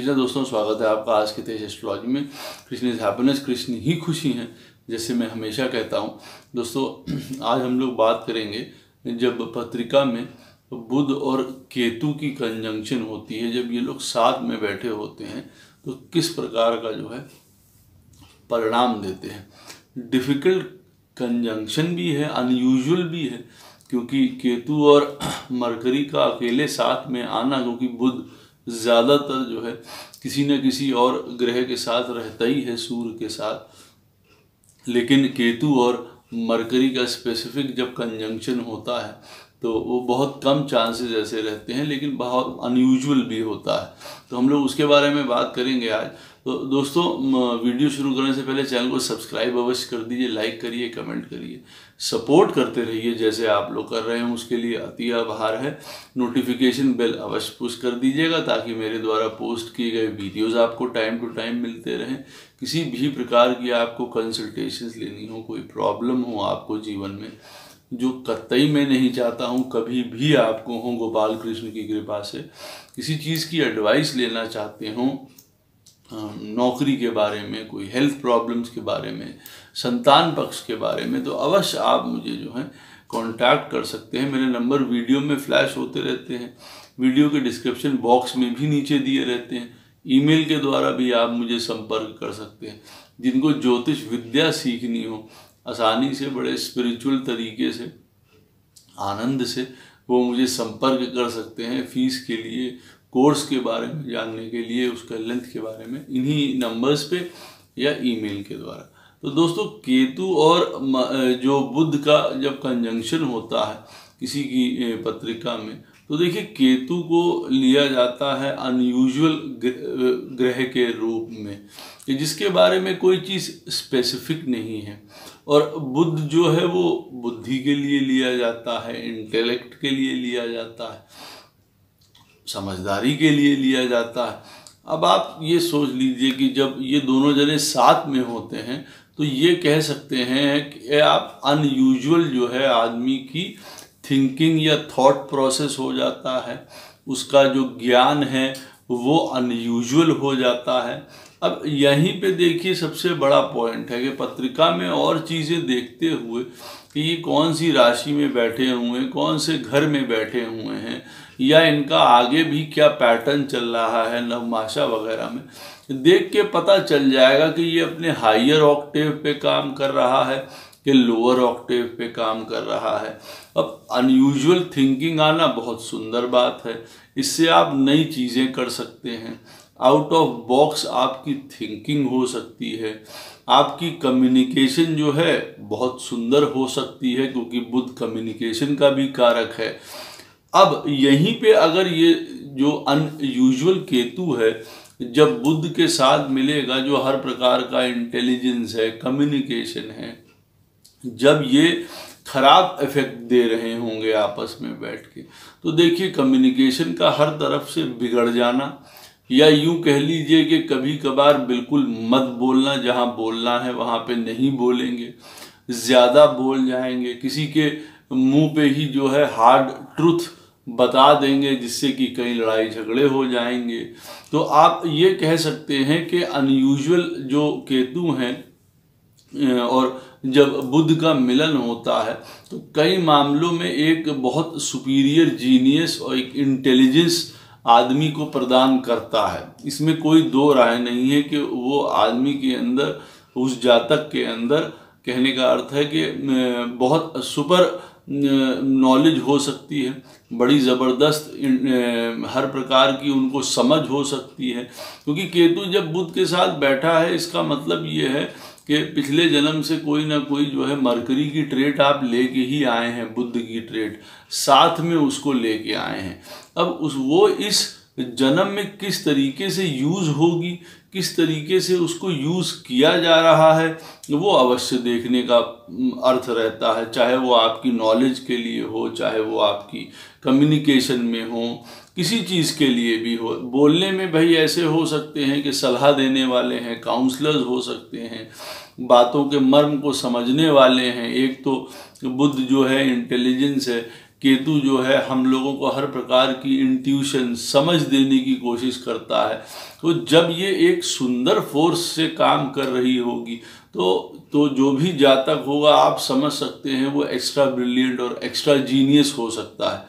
जी दोस्तों, स्वागत है आपका आज के तेज एस्ट्रोलॉजी में। कृष्ण इज हैप्पीनेस, कृष्ण ही खुशी हैं, जैसे मैं हमेशा कहता हूँ। दोस्तों, आज हम लोग बात करेंगे जब पत्रिका में बुध और केतु की कंजंक्शन होती है, जब ये लोग साथ में बैठे होते हैं तो किस प्रकार का जो है परिणाम देते हैं। डिफ़िकल्ट कंजंक्शन भी है, अनयूजुअल भी है, क्योंकि केतु और मरकरी का अकेले साथ में आना, क्योंकि बुध ज़्यादातर जो है किसी न किसी और ग्रह के साथ रहता ही है, सूर्य के साथ, लेकिन केतु और मरकरी का स्पेसिफिक जब कंजंक्शन होता है तो वो बहुत कम चांसेस ऐसे रहते हैं, लेकिन बहुत अनयूजुअल भी होता है। तो हम लोग उसके बारे में बात करेंगे आज। तो दोस्तों, वीडियो शुरू करने से पहले चैनल को सब्सक्राइब अवश्य कर दीजिए, लाइक करिए, कमेंट करिए, सपोर्ट करते रहिए जैसे आप लोग कर रहे हैं, उसके लिए अति आभार है। नोटिफिकेशन बेल अवश्य पुश कर दीजिएगा ताकि मेरे द्वारा पोस्ट किए गए वीडियोज़ आपको टाइम टू टाइम मिलते रहें। किसी भी प्रकार की आपको कंसल्टेशंस लेनी हो, कोई प्रॉब्लम हो आपको जीवन में, जो कतई मैं नहीं चाहता हूँ कभी भी आपको हो, गोपाल कृष्ण की कृपा से किसी चीज़ की एडवाइस लेना चाहते हो, नौकरी के बारे में, कोई हेल्थ प्रॉब्लम्स के बारे में, संतान पक्ष के बारे में, तो अवश्य आप मुझे जो है कांटेक्ट कर सकते हैं। मेरे नंबर वीडियो में फ्लैश होते रहते हैं, वीडियो के डिस्क्रिप्शन बॉक्स में भी नीचे दिए रहते हैं। ईमेल के द्वारा भी आप मुझे संपर्क कर सकते हैं। जिनको ज्योतिष विद्या सीखनी हो आसानी से, बड़े स्पिरिचुअल तरीके से, आनंद से, वो मुझे संपर्क कर सकते हैं। फीस के लिए, कोर्स के बारे में जानने के लिए, उसका लेंथ के बारे में, इन्हीं नंबर्स पे या ईमेल के द्वारा। तो दोस्तों, केतु और जो बुध का जब कंजंक्शन होता है किसी की पत्रिका में, तो देखिए केतु को लिया जाता है अनयूजुअल ग्रह के रूप में, जिसके बारे में कोई चीज़ स्पेसिफिक नहीं है। और बुध जो है वो बुद्धि के लिए लिया जाता है, इंटेलेक्ट के लिए लिया जाता है, समझदारी के लिए लिया जाता है। अब आप ये सोच लीजिए कि जब ये दोनों जने साथ में होते हैं तो ये कह सकते हैं कि आप अनयूजुअल जो है आदमी की थिंकिंग या थॉट प्रोसेस हो जाता है, उसका जो ज्ञान है वो अनयूजुअल हो जाता है। अब यहीं पे देखिए सबसे बड़ा पॉइंट है कि पत्रिका में और चीज़ें देखते हुए कि ये कौन सी राशि में बैठे हुए हैं, कौन से घर में बैठे हुए हैं, या इनका आगे भी क्या पैटर्न चल रहा है नवमाशा वगैरह में, देख के पता चल जाएगा कि ये अपने हायर ऑक्टेव पे काम कर रहा है कि लोअर ऑक्टेव पे काम कर रहा है। अब अनयूजुअल थिंकिंग आना बहुत सुंदर बात है, इससे आप नई चीज़ें कर सकते हैं, आउट ऑफ बॉक्स आपकी थिंकिंग हो सकती है, आपकी कम्युनिकेशन जो है बहुत सुंदर हो सकती है, क्योंकि बुध कम्युनिकेशन का भी कारक है। अब यहीं पे अगर ये जो अनयूजुअल केतु है जब बुध के साथ मिलेगा, जो हर प्रकार का इंटेलिजेंस है, कम्युनिकेशन है, जब ये खराब इफेक्ट दे रहे होंगे आपस में बैठ के, तो देखिए कम्युनिकेशन का हर तरफ से बिगड़ जाना, या यूं कह लीजिए कि कभी कभार बिल्कुल मत बोलना, जहां बोलना है वहां पे नहीं बोलेंगे, ज़्यादा बोल जाएंगे, किसी के मुंह पे ही जो है हार्ड ट्रुथ बता देंगे, जिससे कि कई लड़ाई झगड़े हो जाएंगे। तो आप ये कह सकते हैं कि अनयूजुअल जो केतु हैं और जब बुध का मिलन होता है तो कई मामलों में एक बहुत सुपीरियर जीनियस और एक इंटेलिजेंस आदमी को प्रदान करता है। इसमें कोई दो राय नहीं है कि वो आदमी के अंदर, उस जातक के अंदर, कहने का अर्थ है कि बहुत सुपर नॉलेज हो सकती है, बड़ी ज़बरदस्त हर प्रकार की उनको समझ हो सकती है। क्योंकि केतु जब बुध के साथ बैठा है, इसका मतलब ये है कि पिछले जन्म से कोई ना कोई जो है मरकरी की ट्रेट आप लेके ही आए हैं, बुध की ट्रेट साथ में उसको लेके आए हैं। अब वो इस जन्म में किस तरीके से यूज़ होगी, किस तरीके से उसको यूज़ किया जा रहा है, वो अवश्य देखने का अर्थ रहता है। चाहे वो आपकी नॉलेज के लिए हो, चाहे वो आपकी कम्युनिकेशन में हो, किसी चीज़ के लिए भी हो। बोलने में भाई ऐसे हो सकते हैं कि सलाह देने वाले हैं, काउंसलर्स हो सकते हैं, बातों के मर्म को समझने वाले हैं। एक तो बुध जो है इंटेलिजेंस है, केतु जो है हम लोगों को हर प्रकार की इंट्यूशन समझ देने की कोशिश करता है। तो जब ये एक सुंदर फोर्स से काम कर रही होगी तो जो भी जातक होगा आप समझ सकते हैं वो एक्स्ट्रा ब्रिलियंट और एक्स्ट्रा जीनियस हो सकता है।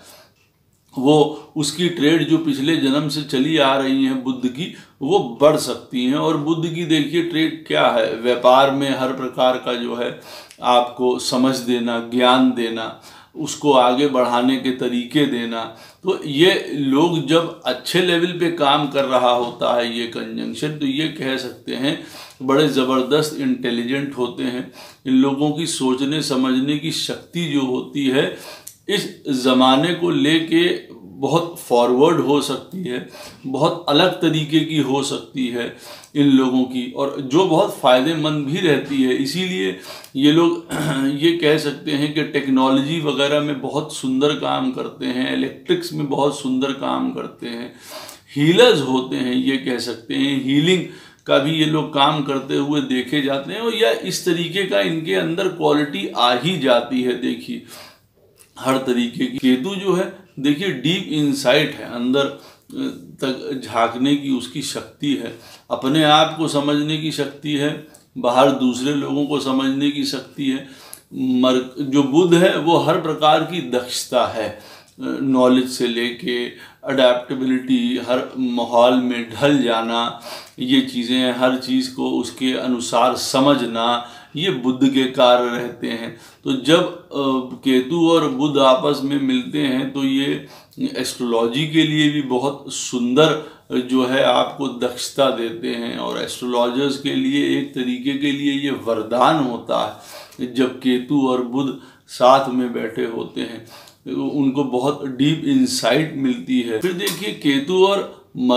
वो उसकी ट्रेड जो पिछले जन्म से चली आ रही है बुध की, वो बढ़ सकती हैं। और बुध की देखिए ट्रेड क्या है, व्यापार में हर प्रकार का जो है आपको समझ देना, ज्ञान देना, उसको आगे बढ़ाने के तरीके देना। तो ये लोग जब अच्छे लेवल पे काम कर रहा होता है ये कंजंक्शन, तो ये कह सकते हैं बड़े ज़बरदस्त इंटेलिजेंट होते हैं। इन लोगों की सोचने समझने की शक्ति जो होती है इस ज़माने को लेके बहुत फॉरवर्ड हो सकती है, बहुत अलग तरीके की हो सकती है इन लोगों की, और जो बहुत फ़ायदेमंद भी रहती है। इसीलिए ये लोग ये कह सकते हैं कि टेक्नोलॉजी वगैरह में बहुत सुंदर काम करते हैं, इलेक्ट्रिक्स में बहुत सुंदर काम करते हैं, हीलर्स होते हैं, ये कह सकते हैं हीलिंग का भी ये लोग काम करते हुए देखे जाते हैं। और या इस तरीके का इनके अंदर क्वालिटी आ ही जाती है। देखिए हर तरीके की केतु जो है देखिए डीप इंसाइट है, अंदर तक झांकने की उसकी शक्ति है, अपने आप को समझने की शक्ति है, बाहर दूसरे लोगों को समझने की शक्ति है। जो बुध है वो हर प्रकार की दक्षता है, नॉलेज से लेके अडेप्टेबिलिटी, हर माहौल में ढल जाना, ये चीज़ें, हर चीज़ को उसके अनुसार समझना, ये बुध के कार्य रहते हैं। तो जब केतु और बुध आपस में मिलते हैं तो ये एस्ट्रोलॉजी के लिए भी बहुत सुंदर जो है आपको दक्षता देते हैं। और एस्ट्रोलॉजर्स के लिए एक तरीके के लिए ये वरदान होता है जब केतु और बुध साथ में बैठे होते हैं, उनको बहुत डीप इंसाइट मिलती है। फिर देखिए केतु और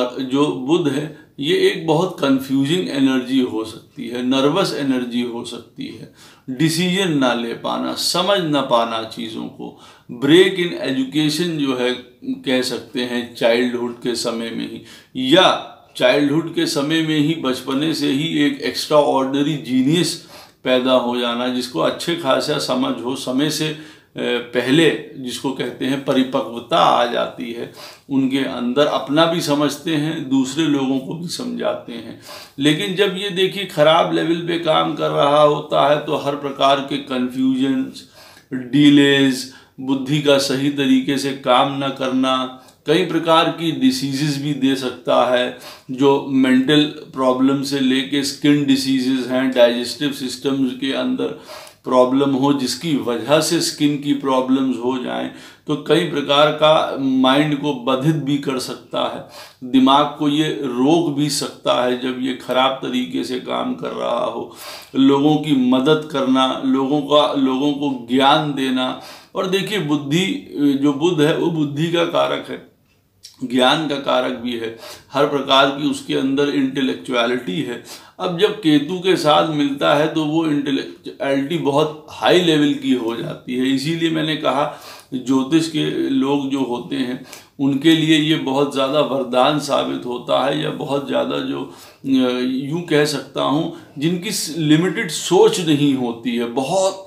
जो बुध है ये एक बहुत कंफ्यूजिंग एनर्जी हो सकती है, नर्वस एनर्जी हो सकती है, डिसीजन ना ले पाना, समझ ना पाना चीज़ों को, ब्रेक इन एजुकेशन जो है कह सकते हैं चाइल्डहुड के समय में ही, या चाइल्डहुड के समय में ही बचपने से ही एक एक्स्ट्रा ऑर्डिनरी जीनियस पैदा हो जाना, जिसको अच्छे खासा समझ हो, समय से पहले जिसको कहते हैं परिपक्वता आ जाती है उनके अंदर, अपना भी समझते हैं, दूसरे लोगों को भी समझाते हैं। लेकिन जब ये देखिए खराब लेवल पे काम कर रहा होता है तो हर प्रकार के कन्फ्यूजन्स, डिलेज, बुद्धि का सही तरीके से काम न करना, कई प्रकार की डिसीज़ेस भी दे सकता है, जो मेंटल प्रॉब्लम से लेके स्किन डिसीज़ेस हैं, डाइजेस्टिव सिस्टम्स के अंदर प्रॉब्लम हो जिसकी वजह से स्किन की प्रॉब्लम्स हो जाएं, तो कई प्रकार का माइंड को बाधित भी कर सकता है, दिमाग को ये रोक भी सकता है जब ये खराब तरीके से काम कर रहा हो। लोगों की मदद करना, लोगों को ज्ञान देना। और देखिए बुद्धि, जो बुध है वो बुद्धि का कारक है, ज्ञान का कारक भी है, हर प्रकार की उसके अंदर इंटेलेक्चुअलिटी है। अब जब केतु के साथ मिलता है तो वो इंटेलेक्चुअलिटी बहुत हाई लेवल की हो जाती है। इसीलिए मैंने कहा ज्योतिष के लोग जो होते हैं उनके लिए ये बहुत ज़्यादा वरदान साबित होता है, या बहुत ज़्यादा जो यूँ कह सकता हूँ जिनकी लिमिटेड सोच नहीं होती है, बहुत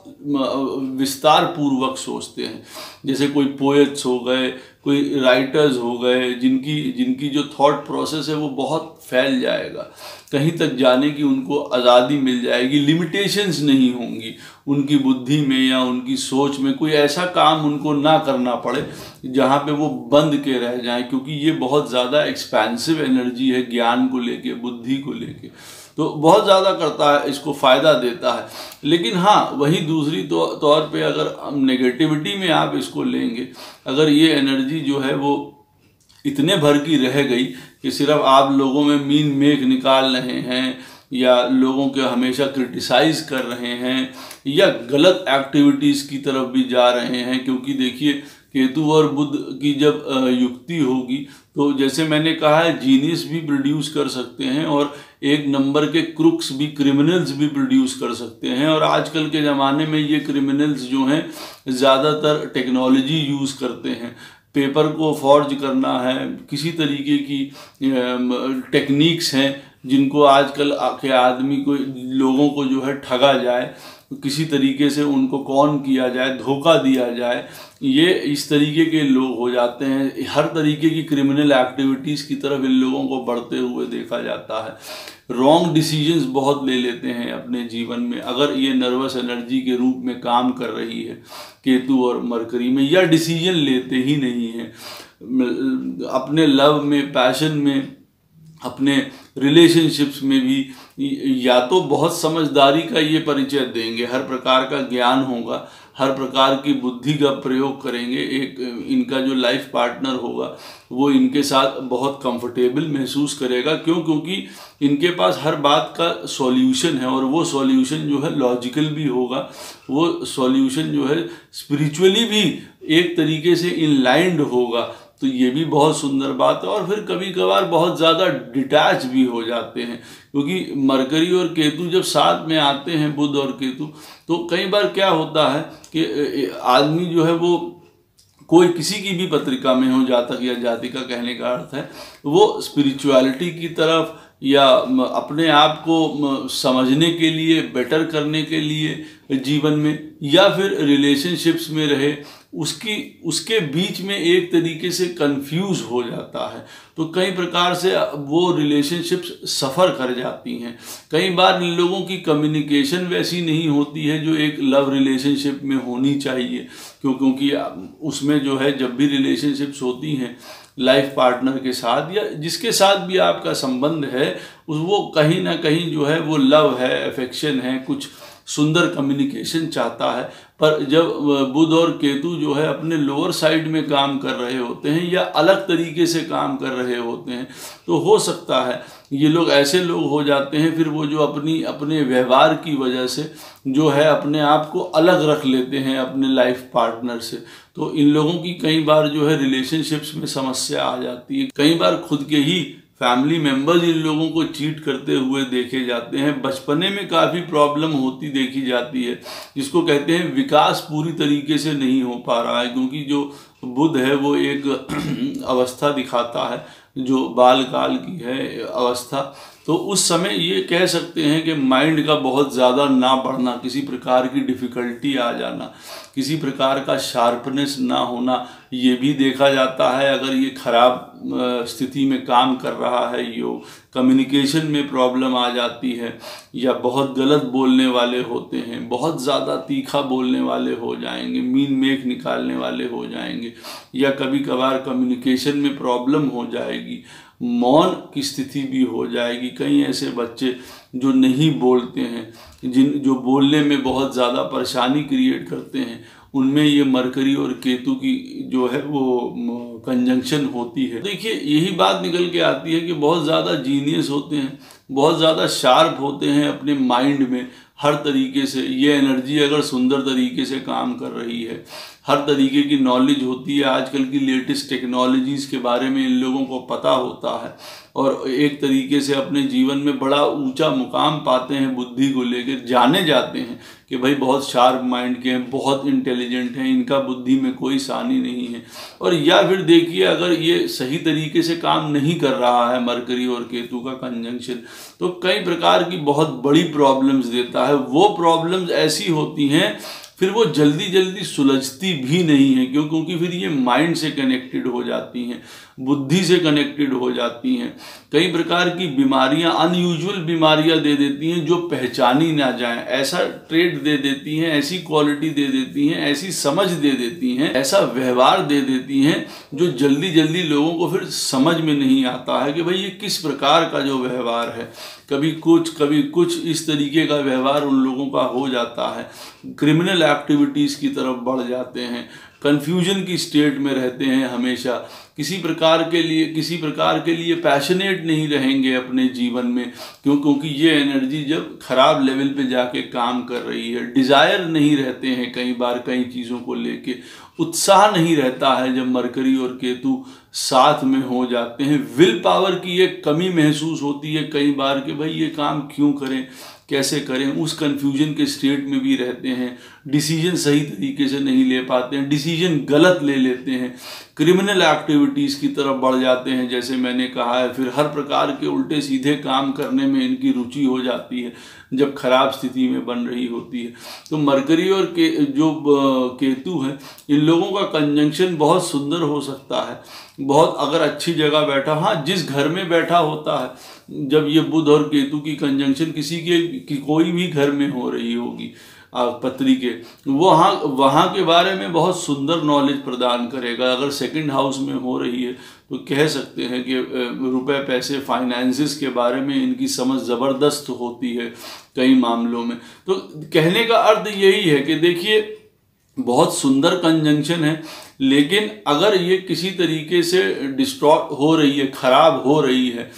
विस्तार पूर्वक सोचते हैं। जैसे कोई पोएट्स हो गए, कोई राइटर्स हो गए, जिनकी जो थॉट प्रोसेस है वो बहुत फैल जाएगा, कहीं तक जाने की उनको आज़ादी मिल जाएगी, लिमिटेशंस नहीं होंगी उनकी बुद्धि में या उनकी सोच में। कोई ऐसा काम उनको ना करना पड़े जहाँ पे वो बंद के रह जाएं, क्योंकि ये बहुत ज़्यादा एक्सपेंसिव एनर्जी है ज्ञान को लेके, बुद्धि को लेके, तो बहुत ज़्यादा करता है, इसको फ़ायदा देता है। लेकिन हाँ, वहीं दूसरी तौर पे अगर नेगेटिविटी में आप इसको लेंगे, अगर ये एनर्जी जो है वो इतने भर की रह गई कि सिर्फ आप लोगों में मीन मेख निकाल रहे हैं, या लोगों के हमेशा क्रिटिसाइज़ कर रहे हैं, या गलत एक्टिविटीज़ की तरफ भी जा रहे हैं। क्योंकि देखिए केतु और बुध की जब युक्ति होगी तो जैसे मैंने कहा है जीनियस भी प्रोड्यूस कर सकते हैं, और एक नंबर के क्रुक्स भी, क्रिमिनल्स भी प्रोड्यूस कर सकते हैं। और आजकल के ज़माने में ये क्रिमिनल्स जो हैं ज़्यादातर टेक्नोलॉजी यूज़ करते हैं, पेपर को फॉर्ज करना है, किसी तरीके की टेक्निक्स हैं जिनको आजकल के आदमी को लोगों को जो है ठगा जाए, किसी तरीके से उनको कौन किया जाए, धोखा दिया जाए, ये इस तरीके के लोग हो जाते हैं। हर तरीके की क्रिमिनल एक्टिविटीज़ की तरफ इन लोगों को बढ़ते हुए देखा जाता है। रॉन्ग डिसीजंस बहुत ले लेते हैं अपने जीवन में, अगर ये नर्वस एनर्जी के रूप में काम कर रही है केतु और मरकरी में, या डिसीजन लेते ही नहीं है अपने लव में, पैशन में, अपने रिलेशनशिप्स में भी। या तो बहुत समझदारी का ये परिचय देंगे, हर प्रकार का ज्ञान होगा, हर प्रकार की बुद्धि का प्रयोग करेंगे। एक इनका जो लाइफ पार्टनर होगा वो इनके साथ बहुत कंफर्टेबल महसूस करेगा। क्योंकि इनके पास हर बात का सॉल्यूशन है, और वो सॉल्यूशन जो है लॉजिकल भी होगा, वो सॉल्यूशन जो है स्पिरिचुअली भी एक तरीके से इनलाइंड होगा। तो ये भी बहुत सुंदर बात है। और फिर कभी कभार बहुत ज़्यादा डिटैच भी हो जाते हैं, क्योंकि मरकरी और केतु जब साथ में आते हैं, बुध और केतु, तो कई बार क्या होता है कि आदमी जो है वो कोई किसी की भी पत्रिका में हो, जातक या जातिका कहने का अर्थ है, वो स्पिरिचुअलिटी की तरफ या अपने आप को समझने के लिए, बेटर करने के लिए जीवन में, या फिर रिलेशनशिप्स में रहे, उसके बीच में एक तरीके से कंफ्यूज हो जाता है। तो कई प्रकार से वो रिलेशनशिप्स सफ़र कर जाती हैं। कई बार इन लोगों की कम्युनिकेशन वैसी नहीं होती है जो एक लव रिलेशनशिप में होनी चाहिए, क्योंकि उसमें जो है जब भी रिलेशनशिप्स होती हैं लाइफ पार्टनर के साथ या जिसके साथ भी आपका संबंध है, वो कहीं ना कहीं जो है वो लव है, अफेक्शन है, कुछ सुंदर कम्युनिकेशन चाहता है। पर जब बुध और केतु जो है अपने लोअर साइड में काम कर रहे होते हैं या अलग तरीके से काम कर रहे होते हैं, तो हो सकता है ये लोग ऐसे लोग हो जाते हैं फिर वो जो अपने व्यवहार की वजह से जो है अपने आप को अलग रख लेते हैं अपने लाइफ पार्टनर से। तो इन लोगों की कई बार जो है रिलेशनशिप्स में समस्या आ जाती है। कई बार खुद के ही फैमिली मेंबर्स इन लोगों को चीट करते हुए देखे जाते हैं। बचपने में काफ़ी प्रॉब्लम होती देखी जाती है, जिसको कहते हैं विकास पूरी तरीके से नहीं हो पा रहा है, क्योंकि जो बुध है वो एक अवस्था दिखाता है जो बाल काल की है अवस्था। तो उस समय ये कह सकते हैं कि माइंड का बहुत ज़्यादा ना बढ़ना, किसी प्रकार की डिफ़िकल्टी आ जाना, किसी प्रकार का शार्पनेस ना होना, ये भी देखा जाता है। अगर ये खराब स्थिति में काम कर रहा है योग, कम्युनिकेशन में प्रॉब्लम आ जाती है, या बहुत गलत बोलने वाले होते हैं, बहुत ज़्यादा तीखा बोलने वाले हो जाएंगे, मीन मेख निकालने वाले हो जाएंगे, या कभी कभार कम्युनिकेशन में प्रॉब्लम हो जाएगी, मौन की स्थिति भी हो जाएगी। कई ऐसे बच्चे जो नहीं बोलते हैं, जो बोलने में बहुत ज़्यादा परेशानी क्रिएट करते हैं, उनमें ये मरकरी और केतु की जो है वो कंजंक्शन होती है। देखिए यही बात निकल के आती है कि बहुत ज़्यादा जीनियस होते हैं, बहुत ज़्यादा शार्प होते हैं अपने माइंड में हर तरीके से। ये एनर्जी अगर सुंदर तरीके से काम कर रही है, हर तरीके की नॉलेज होती है, आजकल की लेटेस्ट टेक्नोलॉजीज़ के बारे में इन लोगों को पता होता है, और एक तरीके से अपने जीवन में बड़ा ऊंचा मुकाम पाते हैं, बुद्धि को लेकर जाने जाते हैं कि भाई बहुत शार्प माइंड के हैं, बहुत इंटेलिजेंट हैं, इनका बुद्धि में कोई सानी नहीं है। और या फिर देखिए अगर ये सही तरीके से काम नहीं कर रहा है मरकरी और केतु का कंजंक्शन, तो कई प्रकार की बहुत बड़ी प्रॉब्लम्स देता है। वो प्रॉब्लम्स ऐसी होती हैं फिर वो जल्दी जल्दी सुलझती भी नहीं है, क्योंकि फिर ये माइंड से कनेक्टेड हो जाती हैं, बुद्धि से कनेक्टेड हो जाती हैं। कई प्रकार की बीमारियां, अनयूजुअल बीमारियां दे देती हैं जो पहचानी ना जाए, ऐसा ट्रेड दे देती हैं, ऐसी क्वालिटी दे देती हैं, ऐसी समझ दे देती हैं, ऐसा व्यवहार दे देती हैं जो जल्दी जल्दी लोगों को फिर समझ में नहीं आता है कि भाई ये किस प्रकार का जो व्यवहार है। कभी कुछ इस तरीके का व्यवहार उन लोगों का हो जाता है, क्रिमिनल एक्टिविटीज़ की तरफ बढ़ जाते हैं, कन्फ्यूजन की स्टेट में रहते हैं हमेशा, किसी प्रकार के लिए पैशनेट नहीं रहेंगे अपने जीवन में, क्योंकि ये एनर्जी जब खराब लेवल पे जाके काम कर रही है, डिज़ायर नहीं रहते हैं कई बार कई चीज़ों को लेके, उत्साह नहीं रहता है जब मरकरी और केतु साथ में हो जाते हैं। विल पावर की एक कमी महसूस होती है कई बार कि भाई ये काम क्यों करें, कैसे करें, उस कन्फ्यूजन के स्टेट में भी रहते हैं। डिसीजन सही तरीके से नहीं ले पाते हैं, डिसीजन गलत ले लेते हैं, क्रिमिनल एक्टिविटीज़ की तरफ बढ़ जाते हैं जैसे मैंने कहा है। फिर हर प्रकार के उल्टे सीधे काम करने में इनकी रुचि हो जाती है जब खराब स्थिति में बन रही होती है। तो मरकरी और केतु है, इन लोगों का कंजंक्शन बहुत सुंदर हो सकता है, बहुत अगर अच्छी जगह बैठा, हाँ जिस घर में बैठा होता है, जब ये बुध और केतु की कंजंक्शन किसी के कोई भी घर में हो रही होगी पत्री के, वो वहाँ के बारे में बहुत सुंदर नॉलेज प्रदान करेगा। अगर सेकंड हाउस में हो रही है तो कह सकते हैं कि रुपए पैसे फाइनेंसिस के बारे में इनकी समझ ज़बरदस्त होती है कई मामलों में। तो कहने का अर्थ यही है कि देखिए बहुत सुंदर कंजंक्शन है, लेकिन अगर ये किसी तरीके से डिस्ट्रॉय हो रही है, खराब हो रही है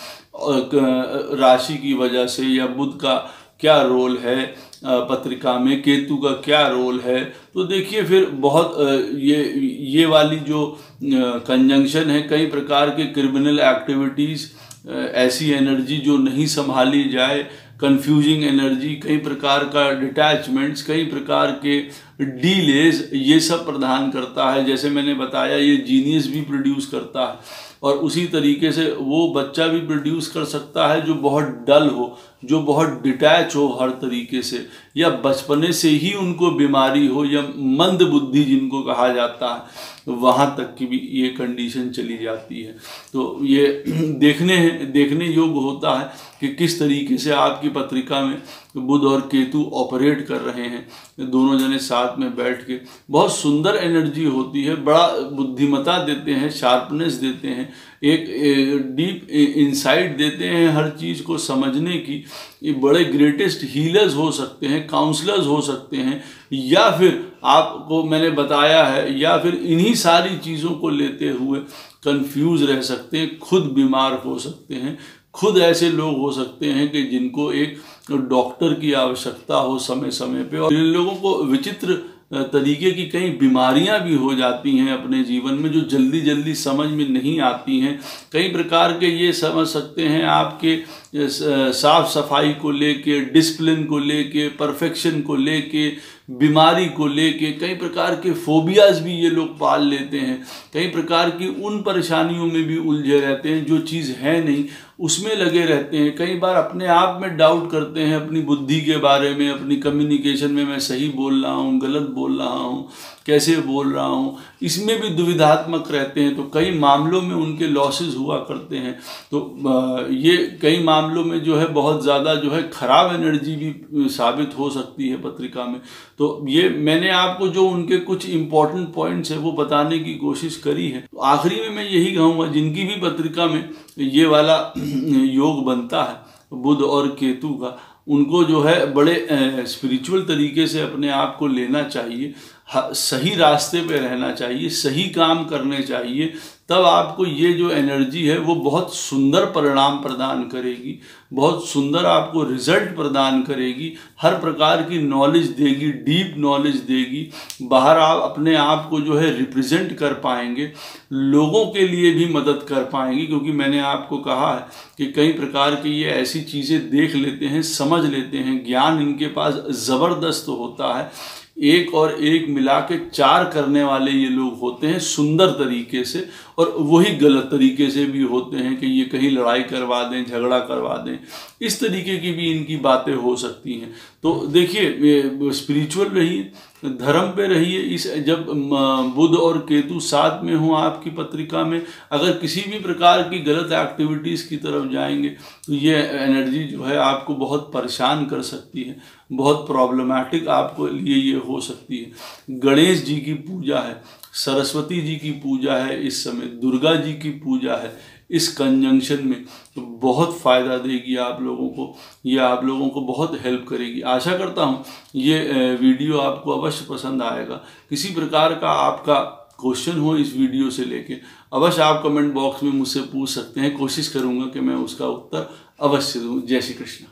राशि की वजह से, या बुध का क्या रोल है पत्रिका में, केतु का क्या रोल है, तो देखिए फिर बहुत ये वाली जो कंजंक्शन है, कई प्रकार के क्रिमिनल एक्टिविटीज़, ऐसी एनर्जी जो नहीं संभाली जाए, कंफ्यूजिंग एनर्जी, कई प्रकार का डिटैचमेंट्स, कई प्रकार के डीलेज, ये सब प्रदान करता है। जैसे मैंने बताया ये जीनियस भी प्रोड्यूस करता है, और उसी तरीके से वो बच्चा भी प्रोड्यूस कर सकता है जो बहुत डल हो, जो बहुत डिटैच हो हर तरीके से, या बचपने से ही उनको बीमारी हो, या मंद बुद्धि जिनको कहा जाता है, वहाँ तक की भी ये कंडीशन चली जाती है। तो ये देखने योग्य होता है कि किस तरीके से आपकी पत्रिका में बुध और केतु ऑपरेट कर रहे हैं, दोनों जने साथ में बैठ के। बहुत सुंदर एनर्जी होती है, बड़ा बुद्धिमता देते हैं, शार्पनेस देते हैं, एक डीप इंसाइट देते हैं हर चीज़ को समझने की। ये बड़े ग्रेटेस्ट हीलर्स हो सकते हैं, काउंसलर्स हो सकते हैं, या फिर आपको मैंने बताया है, या फिर इन्हीं सारी चीज़ों को लेते हुए कंफ्यूज रह सकते हैं, खुद बीमार हो सकते हैं, खुद ऐसे लोग हो सकते हैं कि जिनको एक डॉक्टर की आवश्यकता हो समय समय पे, और इन लोगों को विचित्र तरीके की कई बीमारियां भी हो जाती हैं अपने जीवन में जो जल्दी जल्दी समझ में नहीं आती हैं। कई प्रकार के ये समझ सकते हैं आपके साफ सफाई को लेके, डिसिप्लिन को लेके, परफेक्शन को लेके, बीमारी को लेके, कई प्रकार के फोबियाज भी ये लोग पाल लेते हैं, कई प्रकार की उन परेशानियों में भी उलझे रहते हैं जो चीज़ है नहीं उसमें लगे रहते हैं। कई बार अपने आप में डाउट करते हैं अपनी बुद्धि के बारे में, अपनी कम्युनिकेशन में, मैं सही बोल रहा हूँ, गलत बोल रहा हूँ, कैसे बोल रहा हूँ, इसमें भी दुविधात्मक रहते हैं। तो कई मामलों में उनके लॉसेस हुआ करते हैं। तो ये कई मामलों में जो है बहुत ज़्यादा जो है खराब एनर्जी भी साबित हो सकती है पत्रिका में। तो ये मैंने आपको जो उनके कुछ इम्पोर्टेंट पॉइंट्स है वो बताने की कोशिश करी है। तो आखिरी में मैं यही कहूँगा, जिनकी भी पत्रिका में ये वाला योग बनता है बुध और केतु का, उनको जो है बड़े स्पिरिचुअल तरीके से अपने आप को लेना चाहिए, सही रास्ते पे रहना चाहिए, सही काम करने चाहिए। तब आपको ये जो एनर्जी है वो बहुत सुंदर परिणाम प्रदान करेगी, बहुत सुंदर आपको रिजल्ट प्रदान करेगी, हर प्रकार की नॉलेज देगी, डीप नॉलेज देगी। बाहर आप अपने आप को जो है रिप्रेजेंट कर पाएंगे, लोगों के लिए भी मदद कर पाएंगे, क्योंकि मैंने आपको कहा है कि कई प्रकार की ये ऐसी चीज़ें देख लेते हैं, समझ लेते हैं, ज्ञान इनके पास ज़बरदस्त होता है। एक और एक मिला के 4 करने वाले ये लोग होते हैं सुंदर तरीके से, और वही गलत तरीके से भी होते हैं कि ये कहीं लड़ाई करवा दें, झगड़ा करवा दें, इस तरीके की भी इनकी बातें हो सकती हैं। तो देखिए स्पिरिचुअल रहिए, धर्म पे रहिए। इस जब बुध और केतु साथ में हो आपकी पत्रिका में, अगर किसी भी प्रकार की गलत एक्टिविटीज़ की तरफ जाएंगे तो ये एनर्जी जो है आपको बहुत परेशान कर सकती है, बहुत प्रॉब्लमैटिक आपको लिए ये हो सकती है। गणेश जी की पूजा है, सरस्वती जी की पूजा है, इस समय दुर्गा जी की पूजा है, इस कंजंक्शन में तो बहुत फ़ायदा देगी आप लोगों को, ये आप लोगों को बहुत हेल्प करेगी। आशा करता हूँ ये वीडियो आपको अवश्य पसंद आएगा। किसी प्रकार का आपका क्वेश्चन हो इस वीडियो से लेके, अवश्य आप कमेंट बॉक्स में मुझसे पूछ सकते हैं, कोशिश करूँगा कि मैं उसका उत्तर अवश्य दूँ। जय श्री कृष्ण।